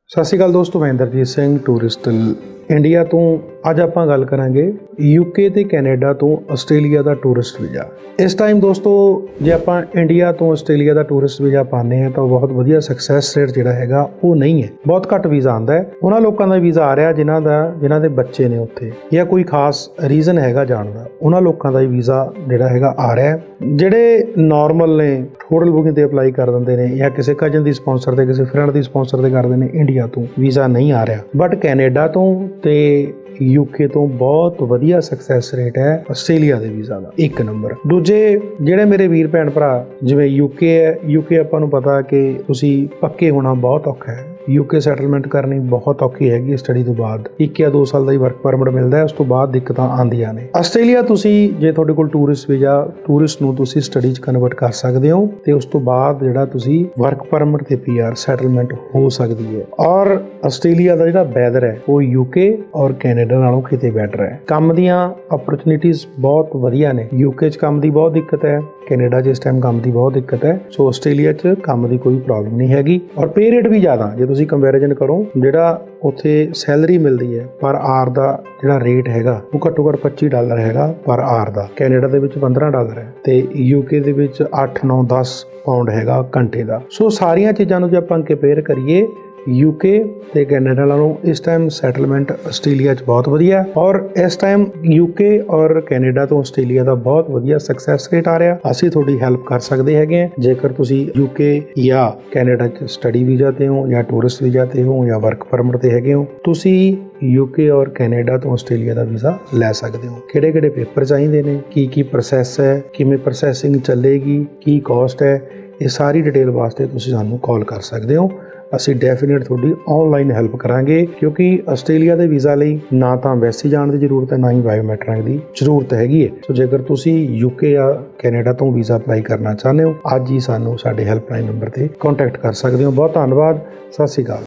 ਸਤਿ ਸ਼੍ਰੀ ਅਕਾਲ ਦੋਸਤੋ, ਮੈਂ ਇੰਦਰਜੀਤ ਸਿੰਘ ਟੂਰਿਸਟ ਇੰਡੀਆ ਤੋਂ। ਅੱਜ ਆਪਾਂ ਗੱਲ ਕਰਾਂਗੇ ਯੂਕੇ ਤੇ ਕੈਨੇਡਾ ਤੋਂ ਆਸਟ੍ਰੇਲੀਆ ਦਾ ਟੂਰਿਸਟ ਵੀਜ਼ਾ। ਇਸ ਟਾਈਮ ਦੋਸਤੋ ਜੇ ਆਪਾਂ ਇੰਡੀਆ ਤੋਂ ਆਸਟ੍ਰੇਲੀਆ ਦਾ ਟੂਰਿਸਟ ਵੀਜ਼ਾ ਪਾਉਂਦੇ ਹਾਂ ਤਾਂ ਬਹੁਤ ਵਧੀਆ ਸਕਸੈਸ ਰੇਟ ਜਿਹੜਾ ਹੈਗਾ ਉਹ ਨਹੀਂ ਹੈ, ਬਹੁਤ ਘੱਟ ਵੀਜ਼ਾ ਆਉਂਦਾ ਹੈ। ਉਹਨਾਂ ਲੋਕਾਂ ਦਾ ਵੀਜ਼ਾ ਆ ਰਿਹਾ ਜਿਨ੍ਹਾਂ ਦੇ ਬੱਚੇ ਨੇ ਉੱਥੇ ਜਾਂ ਕੋਈ ਖਾਸ ਰੀਜ਼ਨ ਹੈਗਾ ਜਾਣ ਦਾ, ਉਹਨਾਂ ਲੋਕਾਂ ਦਾ ਹੀ ਵੀਜ਼ਾ ਜਿਹੜਾ ਹੈਗਾ ਆ ਰਿਹਾ। ਜਿਹੜੇ ਨਾਰਮਲ ਨੇ ਹੋਟਲ ਬੁਕਿੰਗ ਤੇ ਅਪਲਾਈ ਕਰ ਦਿੰਦੇ ਨੇ ਜਾਂ ਕਿਸੇ ਕਜ਼ਨ ਦੀ ਸਪਾਂਸਰ ਤੇ ਕਿਸੇ ਫਰੈਂਡ ਦੀ ਸਪਾਂਸਰ ਤੇ ਕਰਦੇ ਨੇ, ਇੰਡੀਆ ਤੋਂ ਵੀਜ਼ਾ ਨਹੀਂ ਆ ਰਿਹਾ। ਬਟ ਕੈਨੇਡਾ ਤੋਂ ਤੇ ਯੂਕੇ ਤੋਂ ਬਹੁਤ ਵਧੀਆ ਸਕਸੈਸ ਰੇਟ ਹੈ ਆਸਟ੍ਰੇਲੀਆ ਦੇ ਵੀਜ਼ਾ ਦਾ, 1 ਨੰਬਰ। ਦੂਜੇ ਜਿਹੜੇ ਮੇਰੇ ਵੀਰ ਭੈਣ ਭਰਾ ਜਿਵੇਂ ਯੂਕੇ ਹੈ, ਯੂਕੇ ਆਪਾਂ ਨੂੰ ਪਤਾ ਕਿ ਤੁਸੀਂ ਪੱਕੇ ਹੋਣਾ ਬਹੁਤ ਔਖਾ ਹੈ। ਯੂਕੇ ਸੈਟਲਮੈਂਟ ਕਰਨੀ ਬਹੁਤ ਔਖੀ ਹੈਗੀ ਸਟੱਡੀ ਤੋਂ ਬਾਅਦ। 1 ਜਾਂ 2 ਸਾਲ ਦਾ ਹੀ ਵਰਕ ਪਰਮਿਟ ਮਿਲਦਾ ਹੈ, ਉਸ ਤੋਂ ਬਾਅਦ ਦਿੱਕਤਾਂ ਆਉਂਦੀਆਂ ਨੇ। ਆਸਟ੍ਰੇਲੀਆ ਤੁਸੀਂ ਜੇ ਤੁਹਾਡੇ ਕੋਲ ਟੂਰਿਸਟ ਵੀਜ਼ਾ, ਟੂਰਿਸਟ ਨੂੰ ਤੁਸੀਂ ਸਟੱਡੀ 'ਚ ਕਨਵਰਟ ਕਰ ਸਕਦੇ ਹੋ ਤੇ ਉਸ ਤੋਂ ਬਾਅਦ ਜਿਹੜਾ ਤੁਸੀਂ ਵਰਕ ਪਰਮਿਟ ਤੇ PR ਸੈਟਲਮੈਂਟ ਹੋ ਸਕਦੀ ਹੈ। ਔਰ ਆਸਟ੍ਰੇਲੀਆ ਦਾ ਜਿਹੜਾ ਵੈਦਰ ਹੈ ਉਹ ਯੂਕੇ ਔਰ ਕੈਨੇਡਾ ਨਾਲੋਂ ਕਿਤੇ ਬੈਟਰ ਹੈ। ਕੰਮ ਦੀਆਂ ਓਪਰਚੁਨਿਟੀਜ਼ ਬਹੁਤ ਵਧੀਆ ਨੇ। ਯੂਕੇ 'ਚ ਕੰਮ ਦੀ ਬਹੁਤ ਦਿੱਕਤ ਹੈ, ਕੈਨੇਡਾ 'ਚ ਇਸ ਟਾਈਮ ਕੰਮ ਦੀ ਬਹੁਤ ਦਿੱਕਤ ਹੈ। ਸੋ ਆਸਟ੍ਰੇਲੀਆ 'ਚ ਕੰਮ ਦੀ ਕੋਈ ਪ੍ਰੋਬਲਮ ਨਹੀਂ ਹੈਗੀ। ਔਰ ਪੇ ਰੇਟ ਵੀ ਜ਼ਿਆਦਾ, ਜੇ ਤੁਸੀਂ ਕੰਪੈਰੀਜ਼ਨ ਕਰੋ ਜਿਹੜਾ ਉੱਥੇ ਸੈਲਰੀ ਮਿਲਦੀ ਹੈ ਪਰ ਆਰ ਦਾ ਜਿਹੜਾ ਰੇਟ ਹੈਗਾ ਉਹ ਘੱਟੋ ਘੱਟ $25 ਹੈਗਾ ਪਰ ਆਰ ਦਾ। ਕੈਨੇਡਾ ਦੇ ਵਿੱਚ $15 ਹੈ ਤੇ ਯੂਕੇ ਦੇ ਵਿੱਚ 8, 9, 10 ਪਾਉਂਡ ਹੈਗਾ ਘੰਟੇ ਦਾ। ਸੋ ਸਾਰੀਆਂ ਚੀਜ਼ਾਂ ਨੂੰ ਜੇ ਆਪਾਂ ਕੰਪੇਅਰ ਕਰੀਏ ਯੂਕੇ ਤੇ ਕੈਨੇਡਾ ਨਾਲੋਂ ਇਸ ਟਾਈਮ ਸੈਟਲਮੈਂਟ ਆਸਟ੍ਰੇਲੀਆ 'ਚ ਬਹੁਤ ਵਧੀਆ। ਔਰ ਇਸ ਟਾਈਮ ਯੂਕੇ ਔਰ ਕੈਨੇਡਾ ਤੋਂ ਆਸਟ੍ਰੇਲੀਆ ਦਾ ਬਹੁਤ ਵਧੀਆ ਸਕਸੈਸ ਰੇਟ ਆ ਰਿਹਾ। ਅਸੀਂ ਤੁਹਾਡੀ ਹੈਲਪ ਕਰ ਸਕਦੇ ਹੈਗੇ ਹਾਂ। ਜੇਕਰ ਤੁਸੀਂ ਯੂਕੇ ਜਾਂ ਕੈਨੇਡਾ 'ਚ ਸਟੱਡੀ ਵੀਜ਼ਾ ਤੇ ਹੋ ਜਾਂ ਟੂਰਿਸਟ ਵੀਜ਼ਾ ਤੇ ਹੋ ਜਾਂ ਵਰਕ ਪਰਮਿਟ ਤੇ ਹੈਗੇ ਹੋ, ਤੁਸੀਂ ਯੂਕੇ ਔਰ ਕੈਨੇਡਾ ਤੋਂ ਆਸਟ੍ਰੇਲੀਆ ਦਾ ਵੀਜ਼ਾ ਲੈ ਸਕਦੇ ਹੋ। ਕਿਹੜੇ ਪੇਪਰ ਚਾਹੀਦੇ ਨੇ, ਕੀ ਪ੍ਰੋਸੈਸ ਹੈ, ਕਿਵੇਂ ਪ੍ਰੋਸੈਸਿੰਗ ਚੱਲੇਗੀ, ਕੀ ਕਾਸਟ ਹੈ, ਇਹ ਸਾਰੀ ਡਿਟੇਲ ਵਾਸਤੇ ਤੁਸੀਂ ਸਾਨੂੰ ਕਾਲ ਕਰ ਸਕਦੇ ਹੋ। ਅਸੀਂ ਡੈਫੀਨੇਟ ਤੁਹਾਡੀ ਆਨਲਾਈਨ ਹੈਲਪ ਕਰਾਂਗੇ, ਕਿਉਂਕਿ ਆਸਟ੍ਰੇਲੀਆ ਦੇ ਵੀਜ਼ਾ ਲਈ ਨਾ ਤਾਂ ਐਮਬੈਸੀ ਜਾਣ ਦੀ ਜ਼ਰੂਰਤ ਹੈ, ਨਾ ਹੀ ਬਾਇਓਮੈਟ੍ਰਿਕ ਦੀ ਜ਼ਰੂਰਤ ਹੈਗੀ ਹੈ। ਸੋ ਜੇਕਰ ਤੁਸੀਂ ਯੂਕੇ ਜਾਂ ਕੈਨੇਡਾ ਤੋਂ ਵੀਜ਼ਾ ਅਪਲਾਈ ਕਰਨਾ ਚਾਹੁੰਦੇ ਹੋ, ਅੱਜ ਹੀ ਸਾਨੂੰ ਸਾਡੇ ਹੈਲਪਲਾਈਨ ਨੰਬਰ ਤੇ ਕੰਟੈਕਟ ਕਰ ਸਕਦੇ ਹੋ। ਬਹੁਤ ਧੰਨਵਾਦ। ਸਤਿ ਸ਼੍ਰੀ ਅਕਾਲ।